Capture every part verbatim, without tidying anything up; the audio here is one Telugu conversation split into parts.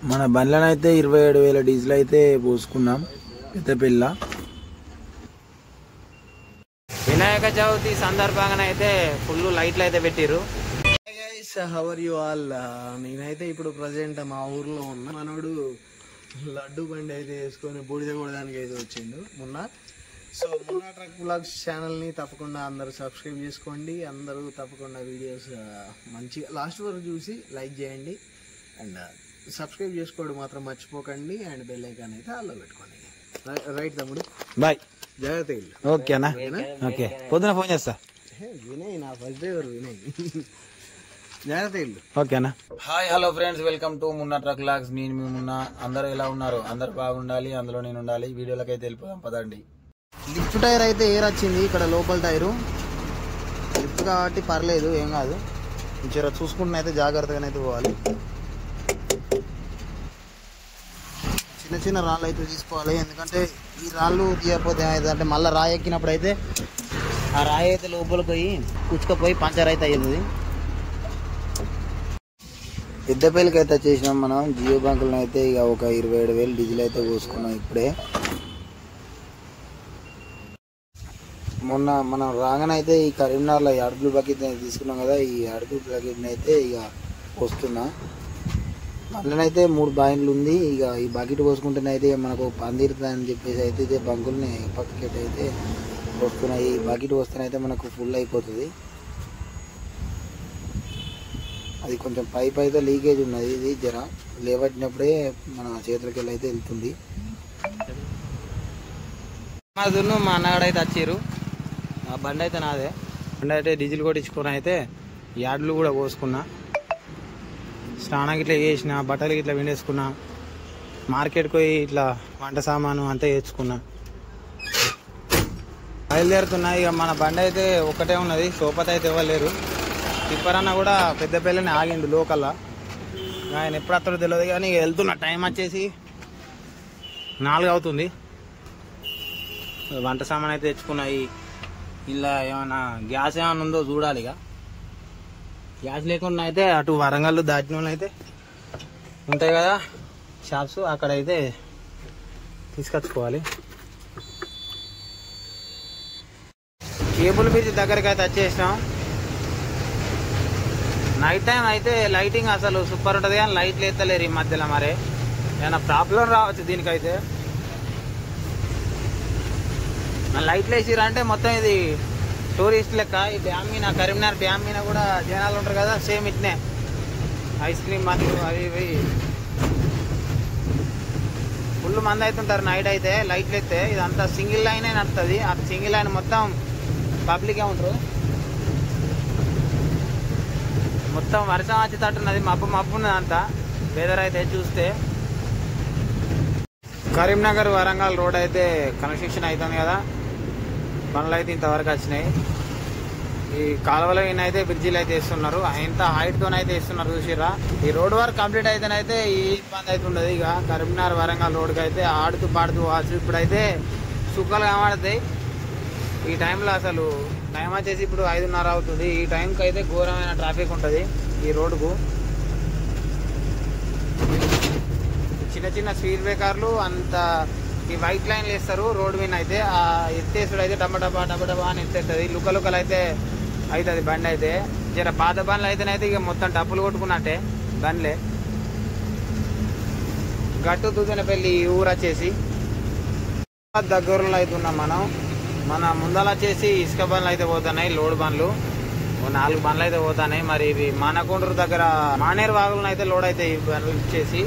మన బండ్లనైతే ఇరవై ఏడు వేల డీజిల్ అయితే పోసుకున్నాం పెద్దపల్లి. వినాయక చవితి సందర్భంగా అయితే ఫుల్ లైట్లు అయితే పెట్టిర్రు. How are you all? నేనైతే ఇప్పుడు ప్రజెంట్ మా ఊర్లో ఉన్నా. మనోడు లడ్డు బండి అయితే వేసుకొని బూడిద కొడడానికి అయితే వచ్చిండు మొన్న. సో మొన్న ట్రక్ బ్లాగ్స్ ఛానల్ని తప్పకుండా అందరూ సబ్స్క్రైబ్ చేసుకోండి. అందరూ తప్పకుండా వీడియోస్ మంచిగా లాస్ట్ వరకు చూసి లైక్ చేయండి అండ్ సబ్స్క్రైబ్ చేసుకోవడం మాత్రం మర్చిపోకండి అండ్ బెల్ ఐకాన్ అయితే ఆల్లో పెట్టుకోండి. రైట్ తమ్ముడు, బాయ్, జాగ్రత్త ఇల్లు. ఓకేనా? ఓకే, పొద్దున ఫోన్ చేస్తా. వినయ్ నా ఫస్ట్ డ్రైవర్ వినయ్, జాగ్రత్త ఇల్లు. ఓకేనా? Hi hello friends, welcome to Munna truck logs. నేను మీ మున్నా. అందరూ ఎలా ఉన్నారు? అందరు బాగుండాలి, అందులో నేను ఉండాలి. వీడియోలోకి అయితే వెళ్ళిపోదాం పదండి. లిఫ్ట్ టైర్ అయితే ఎయిర్ వచ్చింది, ఇక్కడ లోపల టైరు లిఫ్ట్ కాబట్టి పర్లేదు, ఏం కాదు. కొంచెం చూసుకుంటున్నా అయితే జాగ్రత్తగానైతే పోవాలి. చిన్న చిన్న రాళ్ళు అయితే తీసుకోవాలి, ఎందుకంటే ఈ రాళ్ళు తీయకపోతే ఏమైందంటే మళ్ళీ రాయి ఎక్కినప్పుడు అయితే ఆ రాయి అయితే లోపలికి పోయి కుచ్చుకపోయి పంచర్ అయితే అయ్యింది. పెద్దపల్లికి అయితే వచ్చేసినాం మనం. జియో బ్యాంకులను అయితే ఇక ఒక ఇరవై ఏడు వేలు డీజిల్ అయితే పోసుకున్నాం ఇప్పుడే. మొన్న మనం రాగానైతే ఈ కరీంనగర్లో ఈ అడుగులు బకెట్ తీసుకున్నాం కదా, ఈ అడుగుల బకెట్ని అయితే ఇక పోస్తున్నా. అందులోనైతే మూడు బాయిన్లు ఉంది. ఇక ఈ బకెట్ పోసుకుంటేనైతే మనకు పందిరుతుంది అని చెప్పేసి అయితే ఇదే బంకుల్ని పక్కకెట్ అయితే పోస్తున్నాయి. ఈ బకెట్ వస్తేనైతే మనకు ఫుల్ అయిపోతుంది. అది కొంచెం పైప్ అయితే లీకేజ్ ఉన్నది, ఇది జర లేవట్టినప్పుడే మన చేతులకి వెళ్ళి అయితే వెళ్తుంది. మా దున్ను మా అన్నగాడు అయితే వచ్చిర్రు. ఆ బండి అయితే నాదే. బండి అయితే డీజిల్ కొట్టించుకుని అయితే యాడ్లు కూడా పోసుకున్నా. స్నానం ఇట్లా చేసిన, బట్టలు ఇట్లా విండేసుకున్నా. మార్కెట్కి పోయి ఇట్లా వంట సామాను అంతా వేసుకున్నా. బయలుదేరుతున్నా. ఇక మన బండి అయితే ఒక్కటే ఉన్నది, సోపత అయితే ఇవ్వలేరు. తిప్పరన్న కూడా పెద్దపల్లిని ఆగిండు లోకల్లా. ఆయన ఎప్పుడు అత్తడో తెలియదు కానీ వెళ్తున్నా. టైం వచ్చేసి నాలుగు అవుతుంది. వంట సామాన్ అయితే తెచ్చుకున్నాయి. ఇలా ఏమైనా గ్యాస్ ఏమైనా ఉందో చూడాలి. ఇక గ్యాస్ లేకుండా అయితే అటు వరంగల్ దాటిన అయితే ఉంటాయి కదా షాప్స్, అక్కడైతే తీసుకొచ్చుకోవాలి. కేబుల్ బ్రిడ్జ్ దగ్గరికి అయితే వచ్చేసినాం. నైట్ టైం అయితే లైటింగ్ అసలు సూపర్ ఉంటుంది కానీ లైట్లు ఎత్తలేరు ఈ మధ్యలో. మరి ఏమైనా ప్రాబ్లం రావచ్చు దీనికైతే. లైట్లు వేసిరా అంటే మొత్తం ఇది టూరిస్ట్ లెక్క. ఈ డ్యామ్ మీద, కరీంనగర్ డ్యామ్ మీద కూడా జనాలు ఉంటారు కదా, సేమ్ ఇట్నే ఐస్ క్రీమ్ మందు అవి ఇవి ఫుల్ మంది అవుతుంటారు నైట్ అయితే. లైట్లు ఎత్తే ఇదంతా సింగిల్ లైనే నడుతుంది. ఆ సింగిల్ లైన్ మొత్తం పబ్లికే ఉంటారు. మొత్తం వర్షం వచ్చేటట్టున్నది, మబ్బు మబ్బు ఉన్నది అంతా వెదర్ అయితే చూస్తే. కరీంనగర్ వరంగల్ రోడ్ అయితే కన్స్ట్రక్షన్ అవుతుంది కదా, పనులు అయితే ఇంతవరకు వచ్చినాయి. ఈ కాలువలో అయితే బ్రిడ్జిలు అయితే వేస్తున్నారు, ఇంత హైట్తోనైతే వేస్తున్నారు చూసిరా. ఈ రోడ్ వర్క్ కంప్లీట్ అయితేనైతే ఈ ఇబ్బంది అయితే ఉండదు. ఇక కరీంనగర్ వరంగల్ రోడ్కి అయితే ఆడుతూ పాడుతూ పోవచ్చు. ఇప్పుడైతే సుఖాలు కనబడతాయి. ఈ టైంలో అసలు టైం వచ్చేసి ఇప్పుడు ఐదున్నర అవుతుంది. ఈ టైంకి అయితే ఘోరమైన ట్రాఫిక్ ఉంటుంది ఈ రోడ్డుకు. చిన్న చిన్న స్పీడ్ బ్రేకర్లు అంత ఈ వైట్ లైన్లు వేస్తారు రోడ్డు మీద అయితే. ఆ ఎత్తేసుడు అయితే డబ్బా డబ్బా డబ్బా డబ్బా అని ఎత్తేస్తుంది. లుక్క లుక్కలు అయితే అవుతుంది బండి అయితే. జర పాత బండ్లు అయితేనైతే ఇక మొత్తం డబ్బులు కొట్టుకున్నట్టే బండ్లే. గట్టు తుదినపల్లి ఊరు వచ్చేసి దగ్గరలో అయితే ఉన్నాం మనం. మన ముందల వచ్చేసి ఇసుక బండ్లు అయితే పోతున్నాయి, లోడ్ బండ్లు నాలుగు బండ్లు అయితే పోతున్నాయి. మరి ఇవి మానకొండూరు దగ్గర మానేరు వాగులను అయితే లోడ్ అయితే ఈ బండ్లు ఇచ్చేసి.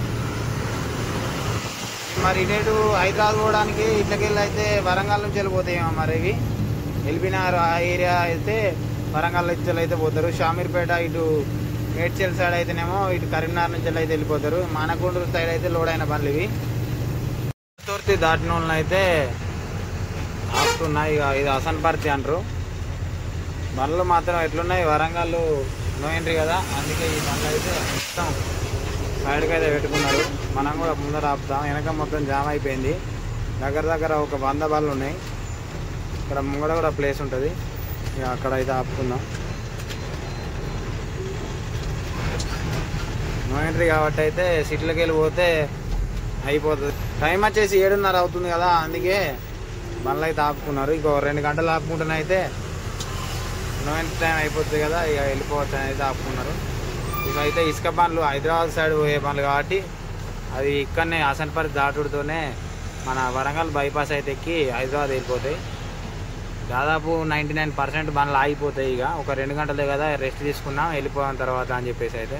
మరి ఇటు హైదరాబాద్ పోవడానికి ఇట్లకెళ్ళి అయితే వరంగల్ నుంచి వెళ్ళిపోతాయేమో. మరి ఇవి ఎల్బీనగర్ ఆ ఏరియా అయితే వరంగల్ నుంచి అయితే పోతారు. షామీర్పేట ఇటు మేడ్చల్ సైడ్ అయితేనేమో ఇటు కరీంనగర్ నుంచి అయితే వెళ్ళిపోతారు. మానకొండూరు సైడ్ అయితే లోడ్ అయిన బండ్లు ఇవి. తూర్తి దాటిన వాళ్ళని అయితే ఆపుతున్నాయి. ఇక ఇది హసన్పర్తి అంటారు. బండ్లు మాత్రం ఎట్లున్నాయి, వరంగల్ నో ఎంట్రీ కదా, అందుకే ఈ బండ్లు అయితే మొత్తం సైడ్కి అయితే పెట్టుకున్నారు. మనం కూడా ముందర ఆపుతాం. వెనక మొత్తం జామ్ అయిపోయింది. దగ్గర దగ్గర ఒక వంద బండ్లు ఉన్నాయి. ఇక్కడ ముంగడ కూడా ప్లేస్ ఉంటుంది, ఇక అక్కడ అయితే ఆపుకుందాం. నో ఎంట్రీ కాబట్టి అయితే సిటీలోకి వెళ్ళి పోతే అయిపోతుంది. టైం వచ్చేసి ఏడున్నర అవుతుంది కదా, అందుకే బండ్లు అయితే ఆపుకున్నారు. ఇంకో రెండు గంటలు ఆపుకుంటూనే అయితే నో ఎంట్రీ టైం అయిపోతుంది కదా, ఇక వెళ్ళిపోవచ్చు అని అయితే ఆపుకున్నారు. ఇవైతే ఇసుక బండ్లు హైదరాబాద్ సైడ్ పోయే బండ్లు కాబట్టి అది ఇక్కడనే హసన్పర్తి దాటుడుతోనే మన వరంగల్ బైపాస్ అయితే ఎక్కి హైదరాబాద్ వెళ్ళిపోతాయి. దాదాపు నైంటీ నైన్ పర్సెంట్ బండ్లు ఆగిపోతాయి. ఇక ఒక రెండు గంటలే కదా రెస్ట్ తీసుకున్నాం వెళ్ళిపోయిన తర్వాత అని చెప్పేసి అయితే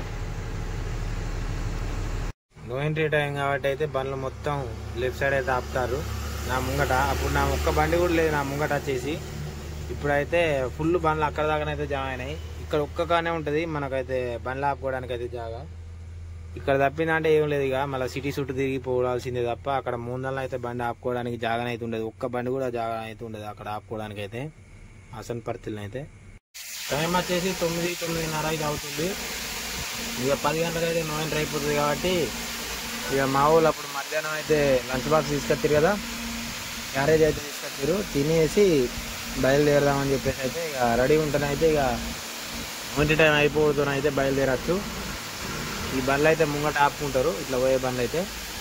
నో ఎంట్రీ టైం కాబట్టి అయితే బండ్లు మొత్తం లెఫ్ట్ సైడ్ అయితే ఆపుతారు నా ముంగట. అప్పుడు నా ఒక్క బండి కూడా లేదు నా ముంగట వచ్చేసి. ఇప్పుడైతే ఫుల్ బండ్లు అక్కడ దాకానైతే జామ అయినాయి. ఇక్కడ ఒక్కగానే ఉంటుంది మనకైతే బండ్లు ఆపుకోవడానికి అయితే జాగా. ఇక్కడ తప్పిందంటే ఏం లేదు, ఇక మళ్ళీ సిటీ చుట్టూ తిరిగి పోవాల్సిందే తప్ప అక్కడ మూందల్లో అయితే బండి ఆపుకోవడానికి జాగా అయితే ఉండదు. ఒక్క బండి కూడా జాగా అయితే ఉండదు అక్కడ ఆపుకోవడానికి అయితే హసన్పర్తిలో అయితే. టైం వచ్చేసి తొమ్మిది తొమ్మిదిన్నర అయితే అవుతుంది. ఇక పది గంటలకు అయితే నో ఎంట్రీ అయిపోతుంది కాబట్టి ఇక మా ఊళ్ళు అప్పుడు మధ్యాహ్నం అయితే లంచ్ బాక్స్ తీసుకొచ్చారు కదా, క్యారేజ్ అయితే తీసుకొచ్చారు. తినేసి బయలుదేరదామని చెప్పేసి అయితే ఇక రెడీ ఉంటేనే అయితే ఇక నో ఎంట్రీ టైం అయిపోతూనే అయితే బయలుదేరచ్చు. ఈ బండ్లు అయితే ముంగట ఆపుకుంటారు ఇట్లా పోయే బండ్లు అయితే.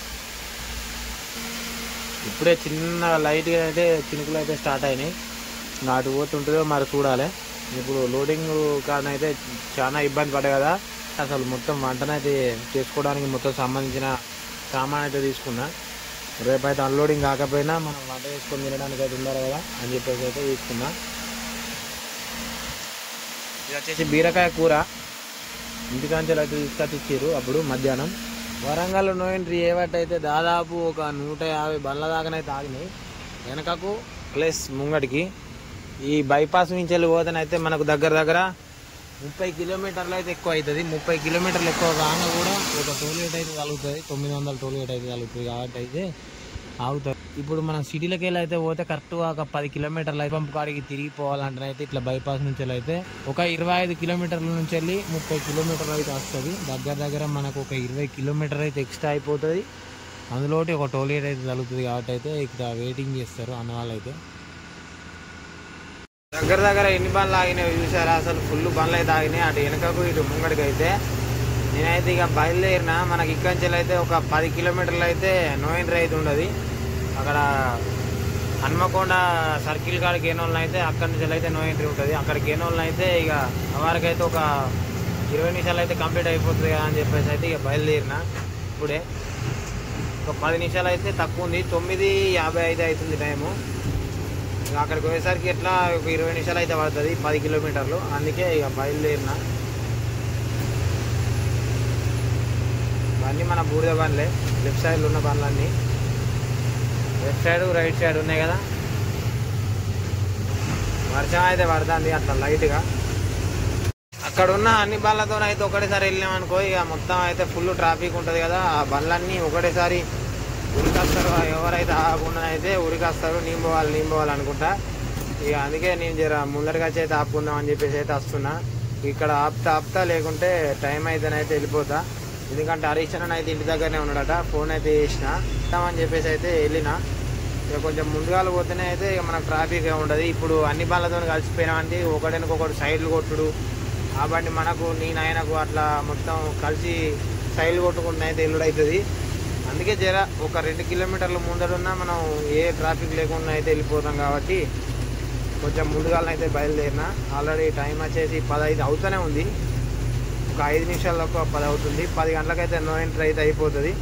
ఇప్పుడే చిన్న లైట్గా అయితే చినుకులు అయితే స్టార్ట్ అయినాయి. నాటు పోతుంటుందో మరి చూడాలి. ఇప్పుడు లోడింగ్ కారణం అయితే చాలా ఇబ్బంది పడ్డాయి కదా, అసలు మొత్తం వంటనైతే చేసుకోవడానికి మొత్తం సంబంధించిన సామాన్ అయితే తీసుకున్నా. రేపైతే అన్లోడింగ్ కాకపోయినా మనం వంట చేసుకొని తినడానికి అయితే ఉండాలి కదా అని చెప్పేసి అయితే తీసుకున్నా. ఇది వచ్చేసి బీరకాయ కూర ఇంటికాంచెలు అయితే తీసుకొచ్చి ఇచ్చారు అప్పుడు మధ్యాహ్నం. వరంగల్ నో ఎంట్రీ ఏవట్టయితే దాదాపు ఒక నూట యాభై బండ్ల దాకానైతే ఆగినాయి వెనకకు ప్లస్ ముంగటికి. ఈ బైపాస్ నుంచి వెళ్ళి పోతేనైతే మనకు దగ్గర దగ్గర ముప్పై కిలోమీటర్లు అయితే ఎక్కువ అవుతుంది. ముప్పై కిలోమీటర్లు ఎక్కువ కాగా కూడా ఒక టోల్గేట్ అయితే కలుగుతుంది, తొమ్మిది వందల టోల్గేట్ అయితే కలుగుతుంది కాబట్టి అయితే ఆగుతారు. ఇప్పుడు మనం సిటీలోకి వెళ్ళి అయితే పోతే కరెక్ట్గా ఒక పది కిలోమీటర్లు అయితే పంపు కాడికి తిరిగిపోవాలంటే అయితే ఇట్లా బైపాస్ నుంచి అయితే ఒక ఇరవై ఐదు కిలోమీటర్ల నుంచి వెళ్ళి ముప్పై కిలోమీటర్లు అయితే వస్తుంది. దగ్గర దగ్గర మనకు ఒక ఇరవై కిలోమీటర్ అయితే ఎక్స్ట్రా అయిపోతుంది. అందులోటి ఒక టోల్గేట్ అయితే కలుగుతుంది కాబట్టి అయితే ఇక్కడ వెయిటింగ్ చేస్తారు అన్న వాళ్ళు అయితే. దగ్గర దగ్గర ఎన్ని బండ్లు ఆగినాయి చూసారా, అసలు ఫుల్ బండ్లు అయితే ఆగినాయి అటు వెనకకు ఇటు ముంగడికి అయితే. నేనైతే ఇక బయలుదేరిన మనకి ఇక్కడి నుంచి అయితే ఒక పది కిలోమీటర్లు అయితే నో ఎంట్రీ అయితే ఉండదు. అక్కడ హన్మకొండ సర్కిల్ కాడ గేనోళ్ళు అయితే అక్కడి నుంచి అయితే నో ఎంట్రీ ఉంటుంది. అక్కడ గేనోళ్ళు అయితే ఇక వారికి అయితే ఒక ఇరవై నిమిషాలు అయితే కంప్లీట్ అయిపోతుంది కదా అని చెప్పేసి అయితే ఇక బయలుదేరిన. ఇప్పుడే ఒక పది నిమిషాలు అయితే తక్కువ ఉంది, తొమ్మిది యాభై అయితే అవుతుంది టైము. అక్కడికి పోయేసరికి ఎట్లా ఒక ఇరవై నిమిషాలు అయితే పడుతుంది పది కిలోమీటర్లు, అందుకే ఇక బయలుదేరిన. ఇవన్నీ మన బూడిద బండ్లే, లెఫ్ట్ సైడ్లో ఉన్న బండ్లన్నీ. లెఫ్ట్ సైడ్ రైట్ సైడ్ ఉన్నాయి కదా. వర్షం అయితే పడుతుంది అట్లా లైట్గా. అక్కడ ఉన్న అన్ని బండ్లతో అయితే ఒకటేసారి వెళ్ళినాం అనుకో ఇక మొత్తం అయితే ఫుల్ ట్రాఫిక్ ఉంటుంది కదా. ఆ బండ్లన్నీ ఒకటేసారి ఉరికొస్తారు, ఎవరైతే ఆగకుండా అయితే ఉరికొస్తారు. నీం పోవాలి నీం పోవాలి అనుకుంటా. ఇక అందుకే నేను జర ముందరికి వచ్చి అయితే ఆపుకుందాం అని చెప్పేసి అయితే వస్తున్నా. ఇక్కడ ఆపుతా ఆపుతా లేకుంటే టైం అయితేనైతే వెళ్ళిపోతా. ఎందుకంటే హరీశ్వరన్ అయితే ఇంటి దగ్గరనే ఉన్నాడట, ఫోన్ అయితే చేసిన అని చెప్పేసి అయితే వెళ్ళిన. ఇక కొంచెం ముందుగా పోతేనే అయితే ఇక మనకు ట్రాఫిక్ ఉండదు. ఇప్పుడు అన్ని బండ్లతో కలిసిపోయినామంటే ఒకటినకొకటి సైడ్లు కొట్టుడు, ఆ బండి మనకు నేను ఆయనకు అట్లా మొత్తం కలిసి సైడ్లు కొట్టుకుంటూ అయితే ఎల్లుడు అవుతుంది. అందుకే జర ఒక రెండు కిలోమీటర్ల ముందరున్నా మనం ఏ ట్రాఫిక్ లేకుండా అయితే వెళ్ళిపోతాం కాబట్టి కొంచెం ముందుగాలనైతే బయలుదేరిన. ఆల్రెడీ టైం వచ్చేసి పదహైదు అవుతూనే ఉంది, ఒక ఐదు నిమిషాల్లో ఒక పది అవుతుంది. పది గంటలకైతే నో ఎంట్రీ అయితే అయిపోతుంది.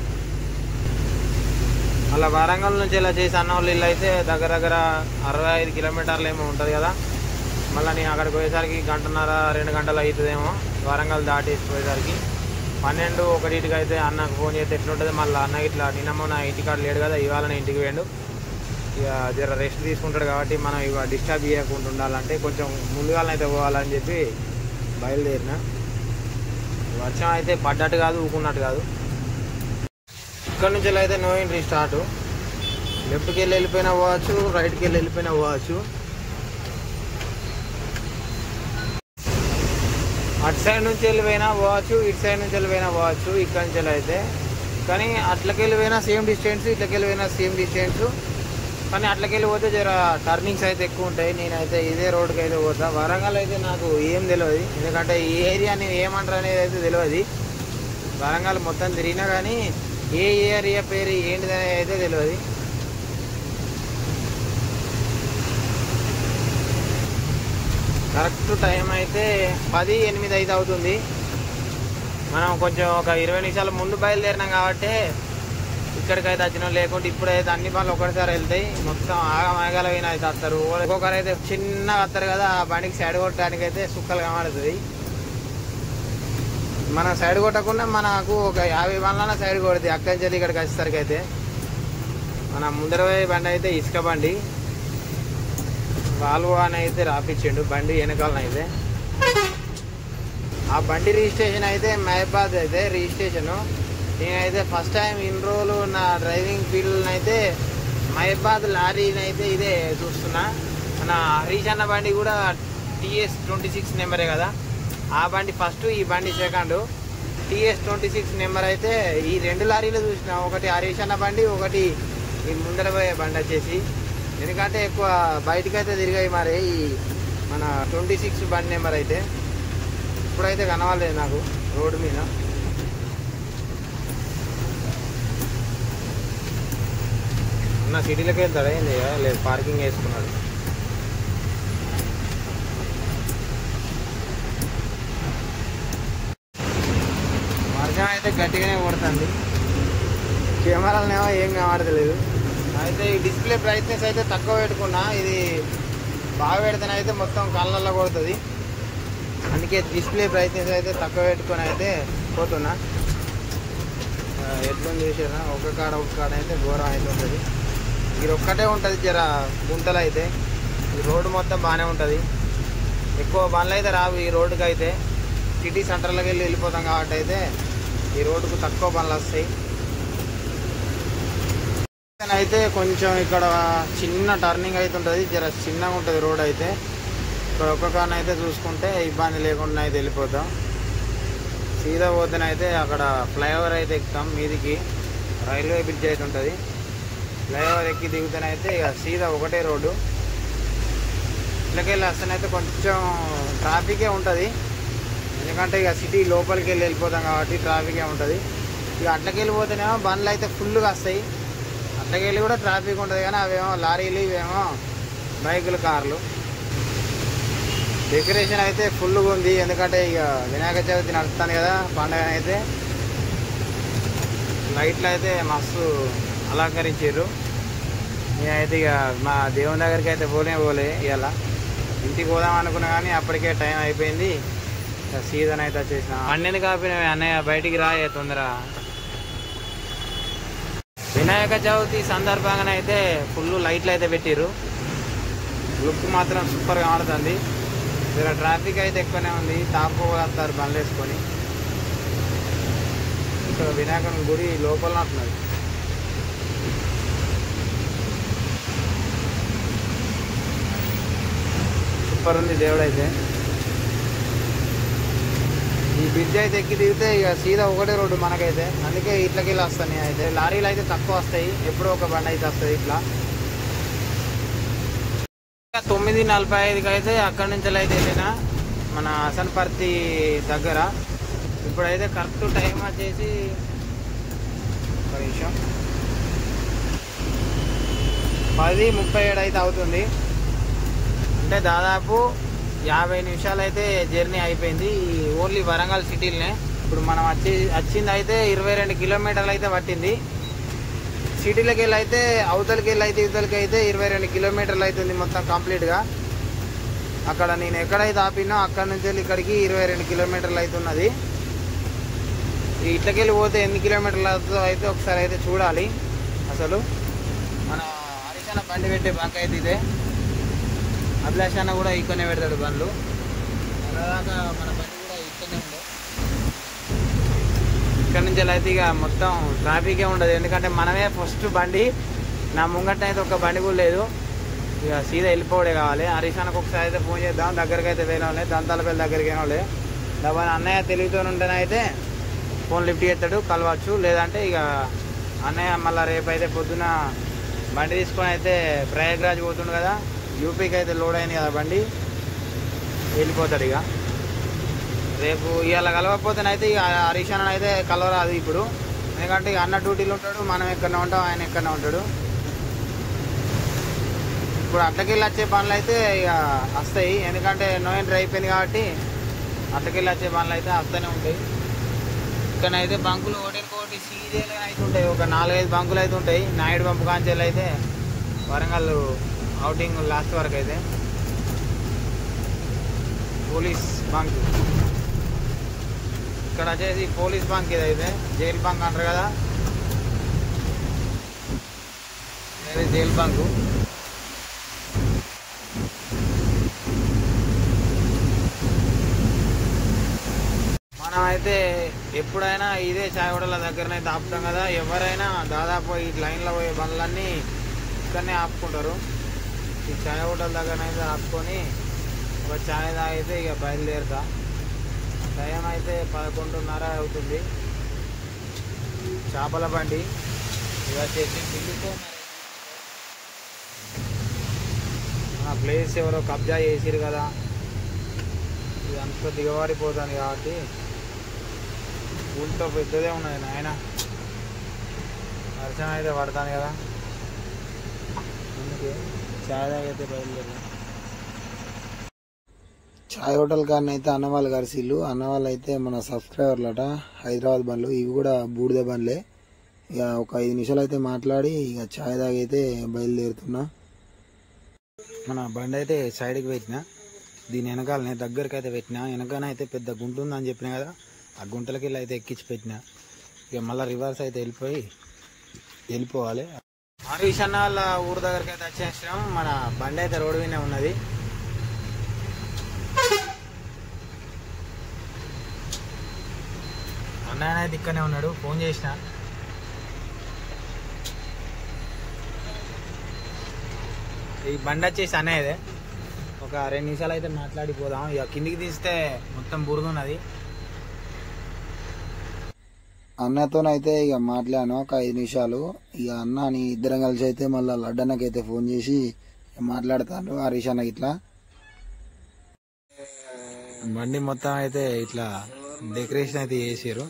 అలా వరంగల్ నుంచి ఇలా చేసి అన్నవాళ్ళు ఇల్లు అయితే దగ్గర దగ్గర అరవై ఐదు కిలోమీటర్లు ఏమో ఉంటుంది కదా. మళ్ళీ నేను అక్కడికి పోయేసరికి గంటన్నర రెండు గంటలు అవుతుందేమో వరంగల్ దాటేసి పోయేసరికి. పన్నెండు ఒకటికి అయితే అన్నకు ఫోన్ చేస్తే ఎట్లుంటుంది. మళ్ళీ అన్న ఇట్లా నిన్నమో నా ఇంటికాడ లేడు కదా, ఇవాళ నేను ఇంటికి పోయాడు. ఇక జర రెస్ట్ తీసుకుంటాడు కాబట్టి మనం ఇక డిస్టర్బ్ చేయకుండా ఉండాలంటే కొంచెం ముందుగానైతే పోవాలని చెప్పి బయలుదేరిన. వర్షం అయితే పడ్డట్టు కాదు, ఊకున్నట్టు కాదు. ఇక్కడ నుంచి అయితే నో ఎంట్రీ స్టార్ట్. లెఫ్ట్కి వెళ్ళి వెళ్ళిపోయినా పోవచ్చు, రైట్కి వెళ్ళి వెళ్ళిపోయినా పోవచ్చు. అటు సైడ్ నుంచి వెళ్ళిపోయినా పోవచ్చు, ఇటు సైడ్ నుంచి వెళ్ళిపోయినా పోవచ్చు. ఇక్కడ నుంచి అయితే కానీ అట్లకి వెళ్ళిపోయినా సేమ్ డిస్టెన్స్, ఇట్లకి వెళ్ళిపోయినా సేమ్ డిస్టెన్స్. కానీ అట్లకి వెళ్ళిపోతే జర టర్నింగ్స్ అయితే ఎక్కువ ఉంటాయి. నేనైతే ఇదే రోడ్కి అయితే పోతా. వరంగల్ అయితే నాకు ఏం తెలియదు, ఎందుకంటే ఈ ఏరియా నేను ఏమంటారు అనేది అయితే తెలియదు. వరంగల్ మొత్తం తిరిగినా కానీ ఏ ఏరియా పేరు ఏంటిదని అయితే తెలియదు. కరెక్ట్ టైం అయితే పది ఎనిమిది అయితే అవుతుంది. మనం కొంచెం ఒక ఇరవై నిమిషాల ముందు బయలుదేరినాం కాబట్టి ఇక్కడికైతే వచ్చినాం. లేకుంటే ఇప్పుడైతే అన్ని పనులు ఒకటిసారి వెళ్తాయి, మొత్తం ఆగమాగాల పోయిన అయితే వస్తారు. ఒక్కొక్కరు అయితే చిన్నగా వస్తారు కదా, ఆ బండికి సైడ్ కొట్టడానికి అయితే సుక్కలు కనబడుతుంది. మనం సైడ్ కొట్టకుండా మనకు ఒక యాభై బండ్లన్నా సైడ్ కొడుతుంది అక్కడి నుంచి ఇక్కడికి వచ్చేసరికి. అయితే మన ముందర పోయే బండి అయితే ఇసుక బండి, వాల్వో అని అయితే రాపిచ్చిండు బండి వెనకాలనైతే. ఆ బండి రిజిస్ట్రేషన్ అయితే మహబాద్ అయితే రిజిస్ట్రేషను. నేనైతే ఫస్ట్ టైం ఇన్ని రోజులు నా డ్రైవింగ్ ఫీల్డ్ అయితే మహబాద్ లారీని అయితే ఇదే చూస్తున్నా. మన హరీష్ అన్న బండి కూడా టీఎస్ ట్వంటీ సిక్స్ నెంబరే కదా, ఆ బండి ఫస్ట్, ఈ బండి second. TS twenty six number అయితే ఈ రెండు లారీలు చూసిన, ఒకటి హరీష్ అన్న బండి, ఒకటి ఈ ముందర పోయే బండి వచ్చేసి. ఎందుకంటే ఎక్కువ బయటకు అయితే తిరిగాయి మరి ఈ మన ట్వంటీ సిక్స్ బండి నెంబర్ అయితే. ఇప్పుడైతే కనవాలేదు నాకు రోడ్డు మీద. నా సిటీలోకి వెళ్తాడా ఏంది? లేదు, పార్కింగ్ వేసుకున్నాడు. వర్షం అయితే గట్టిగానే కొడుతుంది, కెమెరాలనేమో ఏం కనబడతలేదు. అయితే ఈ డిస్ప్లే బ్రైట్నెస్ అయితే తక్కువ పెట్టుకున్నా, ఇది బాగా పెడితేనైతే మొత్తం కళ్ళల్లో కొడుతుంది. అందుకే డిస్ప్లే బ్రైట్నెస్ అయితే తక్కువ పెట్టుకొని అయితే పోతున్నా. ఎట్లుంది చూసారా, ఒక కాడ ఒక కాడ అయితే ఘోరం అయితే ఉంటుంది. ఇది ఒక్కటే ఉంటుంది జర గుంతలు అయితే. ఈ రోడ్డు మొత్తం బాగానే ఉంటుంది, ఎక్కువ బండ్లు అయితే రావు ఈ రోడ్డుకి అయితే. సిటీ సెంటర్లోకి వెళ్ళి వెళ్ళిపోతాం కాబట్టి అయితే ఈ రోడ్డుకు తక్కువ బండ్లు వస్తాయి. అయితే కొంచెం ఇక్కడ చిన్న టర్నింగ్ అయితే ఉంటుంది, జర చిన్నగా ఉంటుంది రోడ్ అయితే. ఇక్కడ ఒక్క కారణం అయితే చూసుకుంటే ఇబ్బంది లేకుండా అయితే వెళ్ళిపోతాం. సీదా పోతేనైతే అక్కడ ఫ్లైఓవర్ అయితే ఎక్కుతాం మీదికి, రైల్వే బ్రిడ్జ్ అయితే ఉంటుంది. ఫ్లైఓవర్ ఎక్కి దిగుతేనైతే ఇక సీదా ఒకటే రోడ్డు. ఇట్లకి వెళ్ళి వస్తేనైతే కొంచెం ట్రాఫికే ఉంటుంది, ఎందుకంటే ఇక సిటీ లోపలికి వెళ్ళి వెళ్ళిపోతాం కాబట్టి ట్రాఫికే ఉంటుంది. ఇక అట్లకి వెళ్ళిపోతేనేమో బండ్లు అయితే ఫుల్గా వస్తాయి, అట్లకి వెళ్ళి కూడా ట్రాఫిక్ ఉంటుంది. కానీ అవేమో లారీలు, ఇవేమో బైకులు, కార్లు. డెకరేషన్ అయితే ఫుల్గా ఉంది, ఎందుకంటే ఇక వినాయక చవితి నడుస్తాను కదా పండుగ అయితే. లైట్లు అయితే మస్తు అలంకరించారు. నేనైతే ఇక మా దేవుని దగ్గరికి అయితే పోలే పోలే ఇవాళ ఇంటికి పోదాం అనుకున్నా, కానీ అప్పటికే టైం అయిపోయింది. సీజన్ అయితే వచ్చేసిన అన్నెందుకు కాపినవి అన్నయ్య, బయటికి రాయే తొందర. వినాయక చవితి సందర్భంగానే అయితే ఫుల్ లైట్లు అయితే పెట్టిర్రు, లుక్ మాత్రం సూపర్గా ఆడుతుంది. ఇక్కడ ట్రాఫిక్ అయితే ఎక్కువనే ఉంది, తాపు వస్తారు బండ్లు వేసుకొని. ఇక్కడ వినాయకుని గుడి లోపల ఉంటున్నది. సూపర్ ఉంది దేవుడు అయితే. ఈ బ్రిడ్జ్ అయితే ఎక్కి దిగితే ఇక సీదా ఒకటే రోడ్డు మనకైతే, అందుకే ఇట్లకి వెళ్ళి వస్తాను. అయితే లారీలు అయితే తక్కువ వస్తాయి, ఎప్పుడో ఒక బండి అయితే వస్తుంది ఇట్లా. తొమ్మిది నలభై ఐదుకి అయితే అక్కడి నుంచి అయితే వెళ్ళిన మన హసన్పర్తి దగ్గర. ఇప్పుడైతే కరెక్ట్ టైం వచ్చేసి ఒక నిమిషం పది ముప్పై ఏడు అయితే అవుతుంది. అంటే దాదాపు యాభై నిమిషాలు అయితే జర్నీ అయిపోయింది ఓన్లీ వరంగల్ సిటీలోనే. ఇప్పుడు మనం వచ్చి వచ్చింది అయితే ఇరవై రెండు కిలోమీటర్లు అయితే పట్టింది. సిటీలోకి వెళ్ళి అయితే అవతలకి వెళ్ళి అయితే ఇవతలకి అయితే ఇరవై రెండు కిలోమీటర్లు అవుతుంది మొత్తం కంప్లీట్గా. అక్కడ నేను ఎక్కడైతే ఆపినో అక్కడ నుంచి వెళ్ళి ఇక్కడికి ఇరవై రెండు కిలోమీటర్లు అవుతున్నది. ఇట్లకెళ్ళి పోతే ఎన్ని కిలోమీటర్లు అవుతుందో అయితే ఒకసారి అయితే చూడాలి. అసలు మన హరీష్ అన్న బండి పెట్టే బంక్ అయితే ఇదే, అభిలాష్ అన్న కూడా ఇక్కడనే పెడతాడు బండ్లు. అలాగా మన బండి కూడా ఇక్కడనే ఉండే. ఇక్కడ నుంచి అయితే ఇక మొత్తం ట్రాఫికే ఉండదు, ఎందుకంటే మనమే ఫస్ట్ బండి. నా ముంగట అయితే ఒక బండి కూడా లేదు, ఇక సీదా వెళ్ళిపోవడే కావాలి. హరీష్ అన్నకు ఒకసారి అయితే ఫోన్ చేద్దాం, దగ్గరికి అయితే వేయడం దంతాలపల్లి దగ్గరికి ఏమోలే. డబ్బా అన్నయ్య తెలివితో ఉంటేనే అయితే ఫోన్ లిఫ్ట్ చేస్తాడు, కలవచ్చు. లేదంటే ఇక అన్నయ్య మళ్ళీ రేపు అయితే పొద్దున బండి తీసుకొని అయితే ప్రయాగ్రాజ్ పోతుండు కదా, యూపీకి అయితే లోడ్ అయింది కదా బండి, వెళ్ళిపోతాడు. ఇక రేపు ఇవాళ కలవకపోతేనైతే ఇక హరీష్ అన్న అయితే కలవరాదు ఇప్పుడు, ఎందుకంటే ఇక అన్న డ్యూటీలో ఉంటాడు, మనం ఎక్కడనే ఉంటాం, ఆయన ఎక్కడనే ఉంటాడు. ఇప్పుడు అట్లకెళ్ళి వచ్చే పనులు అయితే ఇక వస్తాయి, ఎందుకంటే నో ఎంట్రీ అయిపోయింది కాబట్టి అట్లకెళ్ళి వచ్చే పనులు అయితే వస్తూనే ఉంటాయి. ఇక్కడైతే బంకులు ఒకటి సీరియల్గా అయితే ఉంటాయి, ఒక నాలుగైదు బంకులు అయితే ఉంటాయి. నాయుడు పంపు కాంచెలు అయితే వరంగల్ అవుటింగ్ లాస్ట్ వరకు అయితే పోలీస్ బంక్, ఇక్కడ వచ్చేసి పోలీస్ బంక్ ఇదైతే జైలు బంక్ అంటారు కదా, ఇదే జైలు బంకు. మనం అయితే ఎప్పుడైనా ఇదే చాయ్ హోటళ్ళ దగ్గరనైతే ఆపుతాం కదా, ఎవరైనా దాదాపు ఈ లైన్లో పోయే బండ్లన్నీ ఇక్కడనే ఆపుకుంటారు. ఈ చాయ్ హోటల్ దగ్గరనైతే ఆపుకొని ఒక చాయ్ తాగితే ఇక బయలుదేరుతా. టైం అయితే పదకొండున్నర అవుతుంది. చేపల బండి ఇక వచ్చేసి పిల్లితో మన ప్లేస్ ఎవరో కబ్జా చేసిరు కదా, ఇదంతా దిగవారిపోతుంది కాబట్టి ఊళ్ళతో పెద్దదే ఉన్నది నాయన, వర్షం అయితే పడతాను కదా, అందుకే చాయ్ తాగైతే బయలుదేరా. చాయ్ హోటల్ కానీ అయితే అన్న వాళ్ళు కలిసిళ్ళు. అన్న వాళ్ళు అయితే మన సబ్స్క్రైబర్లట, హైదరాబాద్ బండ్లు, ఇవి కూడా బూడిద బండ్లే. ఇక ఒక ఐదు నిమిషాలు అయితే మాట్లాడి ఇక చాయ్ తాగైతే బయలుదేరుతున్నా. మన బండి అయితే సైడ్కి పెట్టిన, దీని వెనకాలనే దగ్గరికి అయితే పెట్టిన. వెనకాలైతే పెద్ద గుంట ఉందని చెప్పిన కదా, ఆ గుంటలకి వెళ్ళి అయితే ఎక్కించి పెట్టిన. ఇక మళ్ళీ రివర్స్ అయితే వెళ్ళిపోయి వెళ్ళిపోవాలి. హరీష్ అన్న వాళ్ళ ఊరు దగ్గరికి అయితే వచ్చేసినాం. మన బండి అయితే రోడ్డు మీదనే ఉన్నది. అన్నయ్య అయితే ఇక్కడనే ఉన్నాడు, ఫోన్ చేసిన. ఈ బండి వచ్చేసి అన్నయ్యదే, ఒక రెండు నిమిషాలు అయితే మాట్లాడిపోదాం. ఇక కిందికి తీస్తే మొత్తం బురద ఉన్నది. అన్నతోనైతే ఇక మాట్లాడాను ఒక ఐదు నిమిషాలు. ఇక అన్న అని ఇద్దరం కలిసి అయితే మళ్ళీ లడ్డన్నకైతే ఫోన్ చేసి మాట్లాడతాను, హరీష్ అన్నకి ఇట్లా. బండి మొత్తం అయితే ఇట్లా డెకరేషన్ అయితే చేసారు.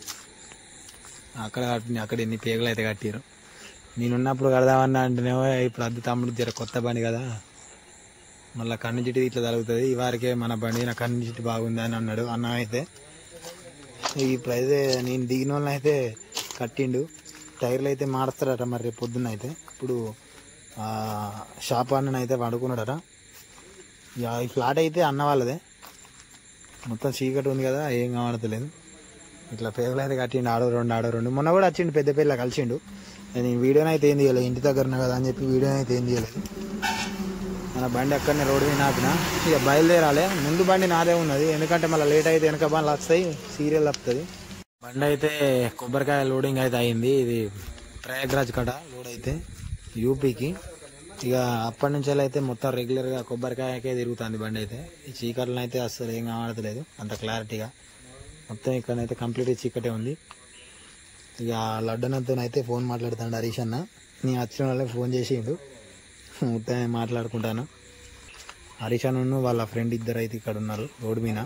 అక్కడ అక్కడ ఎన్ని పేగలు అయితే కట్టారు. నేనున్నప్పుడు కడదామన్నా అంటేనేమో ఇప్పుడు అద్దె తమ్ముడు జర కొత్త బండి కదా, మళ్ళీ కన్ను చిట్టి ఇట్లా జరుగుతుంది, ఈ వారికే మన బండి నా కన్ను చిట్టి బాగుంది అని అన్నాడు అన్న. అయితే ఇప్పుడైతే నేను దిగిన వాళ్ళని అయితే కట్టిండు. టైర్లు అయితే మారుస్తారట మరి రేపు పొద్దున్న అయితే. ఇప్పుడు షాప్ అన్న అయితే పడుకున్నాడట. ఈ ఫ్లాట్ అయితే అన్న వాళ్ళదే, మొత్తం చీకటి ఉంది కదా, ఏం కనబడతలేదు. ఇట్లా పేర్లు అయితే కట్టిండు, ఆడో రెండు ఆడో రెండు. మొన్న కూడా వచ్చిండు పెద్ద పేర్ల కలిసిండు. నేను వీడియోని అయితే ఏం తీయలేదు, ఇంటి దగ్గర కదా అని చెప్పి వీడియోని అయితే ఏం తీయలేదు. మన బండి అక్కడనే రోడ్డు మీద ఆపిన. ఇక బయలుదేరాలి. ముందు బండి నాదే ఉన్నది, ఎందుకంటే మళ్ళీ లేట్ అయితే వెనక బండ్లు వస్తాయి, సీరియల్ వస్తుంది. బండి అయితే కొబ్బరికాయ లోడింగ్ అయితే అయింది. ఇది ప్రయాగ్రాజ్ కడ లోడ్ అయితే యూపీకి. ఇక అప్పటి నుంచి అయితే మొత్తం రెగ్యులర్గా కొబ్బరికాయకే తిరుగుతుంది బండి అయితే. ఈ చీకట్లో అయితే అసలు ఏం కనబడతలేదు అంత క్లారిటీగా. మొత్తం ఇక్కడైతే కంప్లీట్ చీకటే ఉంది. ఇక లడ్డనతో అయితే ఫోన్ మాట్లాడుతాడు హరీష్ అన్న. నీ వచ్చిన వాళ్ళకి ఫోన్ చేసిండు, మొత్తం మాట్లాడుకుంటాను. హరీష్ అన్న వాళ్ళ ఫ్రెండ్ ఇద్దరు అయితే ఇక్కడ ఉన్నారు రోడ్డు మీద.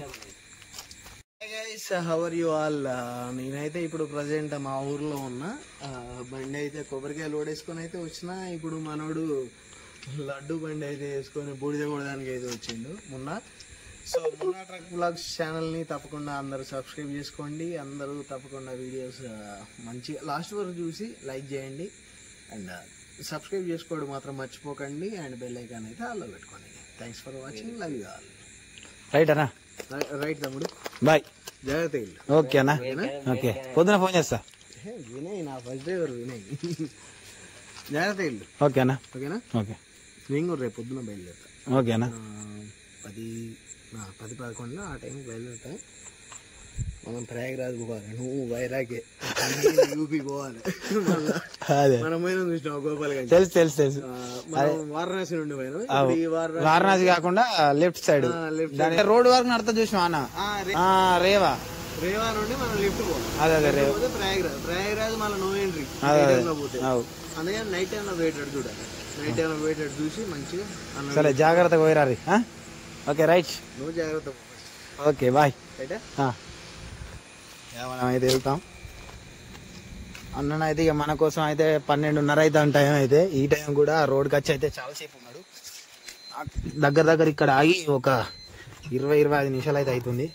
How are you all. నేనైతే ఇప్పుడు ప్రజెంట్ మా ఊర్లో ఉన్నా. బండి అయితే కొబ్బరికాయ లోడ్ వేసుకొని అయితే వచ్చిన. ఇప్పుడు మనోడు లడ్డు బండి అయితే వేసుకొని బూడిద కొడడానికి అయితే వచ్చిండు మొన్న. సో మొన్న ట్రక్ బ్లాగ్స్ ఛానల్ని తప్పకుండా అందరూ సబ్స్క్రైబ్ చేసుకోండి. అందరూ తప్పకుండా వీడియోస్ మంచిగా లాస్ట్ వరకు చూసి లైక్ చేయండి. అండ్ సబ్స్క్రైబ్ చేసుకోవడం మాత్రం మర్చిపోకండి. అండ్ బెల్ ఐకాన్ అయితే ఆల్లో పెట్టుకోండి. Thanks for watching. Love you all. Right అన్నా, రైట్ తమ్ముడు, బాయ్. జాగ్రత్త ఇల్లు. ఓకే అన్నా, ఓకే. పొద్దున ఫోన్ చేస్తా. వినయ్ నా ఫస్ట్ డ్రైవర్ వినయ్. జాగ్రత్త ఇల్లు. ఓకే అన్నా, ఓకేనా? ఓకే. నేను కూడా రేపు పొద్దున బయలుదేరుతా. ఓకేనా? పది పది పదకొండులో ఆ టైం బయలుదేరుతా. మనం ప్రయాగరాజ్ పోవాలి, నువ్వు వైరాగే యూపీ పోవాలి. మనం పోయినా చూసినావు గోపాల్. తెలుసు తెలుసు తెలుసు. వారణాసి నుండి పోయినా. వారణాసి కాకుండా లెఫ్ట్ సైడ్ రోడ్ వరకు నడతా చూసినా అన్న. రేవా రేవా నుండి మనం లిఫ్ట్ పోవాలి. అదే అదే రేవా ప్రయాగరాజ్. ప్రయాగరాజ్ మళ్ళీ నో ఎంట్రీ పోతే. అందుకని నైట్ టైం లో వెయిట్ చూడాలి. నైట్ టైం లో వెయిట్ చూసి మంచిగా. సరే జాగ్రత్తగా పోయిరారి. Okay right. నువ్వు జాగ్రత్త. Okay bye. అయితే ఆ. ఇక మనం అయితే వెళ్తాం. అన్ననైతే ఇక మన కోసం అయితే పన్నెండున్నర అయితే టైం అయితే ఈ టైం కూడా రోడ్కి వచ్చి అయితే చాలాసేపు ఉన్నాడు. దగ్గర దగ్గర ఇక్కడ ఆగి ఒక ఇరవై ఇరవై ఐదు నిమిషాలు అయితే అవుతుంది.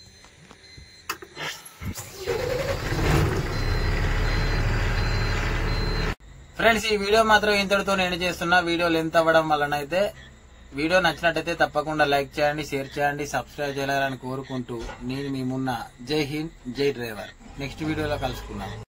ఫ్రెండ్స్ ఈ వీడియో మాత్రం ఇంతటితో నేను చేస్తున్నా. వీడియో లెంత్ అవ్వడం వలన అయితే వీడియో నచ్చినట్టయితే తప్పకుండా లైక్ చేయండి, షేర్ చేయండి, సబ్స్క్రైబ్ చేయాలని కోరుకుంటూ నేను మీ మున్న జై హింద్, జై డ్రైవర్. నెక్స్ట్ వీడియోలో కలుసుకున్నాం.